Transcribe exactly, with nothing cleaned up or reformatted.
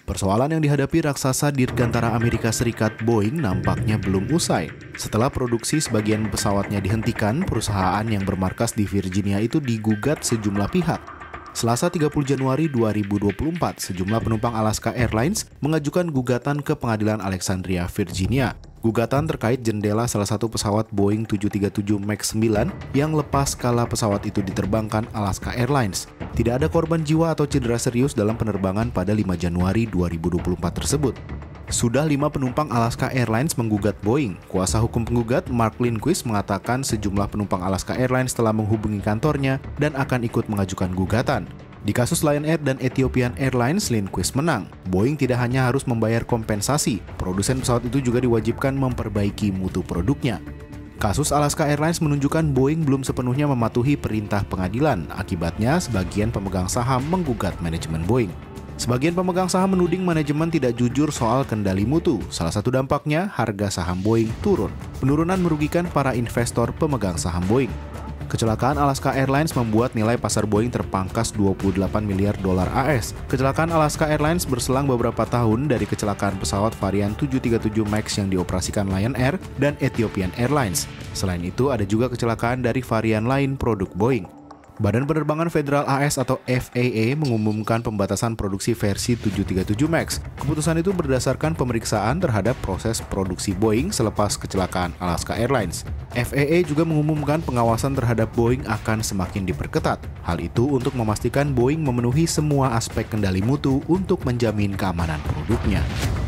Persoalan yang dihadapi raksasa dirgantara Amerika Serikat Boeing nampaknya belum usai. Setelah produksi sebagian pesawatnya dihentikan, perusahaan yang bermarkas di Virginia itu digugat sejumlah pihak. Selasa tiga puluh Januari dua ribu dua puluh empat, sejumlah penumpang Alaska Airlines mengajukan gugatan ke Pengadilan Alexandria, Virginia. Gugatan terkait jendela salah satu pesawat Boeing tujuh tiga tujuh Max sembilan yang lepas kala pesawat itu diterbangkan Alaska Airlines. Tidak ada korban jiwa atau cedera serius dalam penerbangan pada lima Januari dua ribu dua puluh empat tersebut. Sudah lima penumpang Alaska Airlines menggugat Boeing. Kuasa hukum penggugat, Mark Lindquist, mengatakan sejumlah penumpang Alaska Airlines telah menghubungi kantornya dan akan ikut mengajukan gugatan. Di kasus Lion Air dan Ethiopian Airlines, Lindquist menang. Boeing tidak hanya harus membayar kompensasi, produsen pesawat itu juga diwajibkan memperbaiki mutu produknya. Kasus Alaska Airlines menunjukkan Boeing belum sepenuhnya mematuhi perintah pengadilan. Akibatnya, sebagian pemegang saham menggugat manajemen Boeing. Sebagian pemegang saham menuding manajemen tidak jujur soal kendali mutu. Salah satu dampaknya, harga saham Boeing turun. Penurunan merugikan para investor pemegang saham Boeing. Kecelakaan Alaska Airlines membuat nilai pasar Boeing terpangkas dua puluh delapan miliar dolar A S. Kecelakaan Alaska Airlines berselang beberapa tahun dari kecelakaan pesawat varian tujuh tiga tujuh Max yang dioperasikan Lion Air dan Ethiopian Airlines. Selain itu, ada juga kecelakaan dari varian lain produk Boeing. Badan Penerbangan Federal A S atau F A A mengumumkan pembatasan produksi versi tujuh tiga tujuh Max. Keputusan itu berdasarkan pemeriksaan terhadap proses produksi Boeing selepas kecelakaan Alaska Airlines. F A A juga mengumumkan pengawasan terhadap Boeing akan semakin diperketat. Hal itu untuk memastikan Boeing memenuhi semua aspek kendali mutu untuk menjamin keamanan produknya.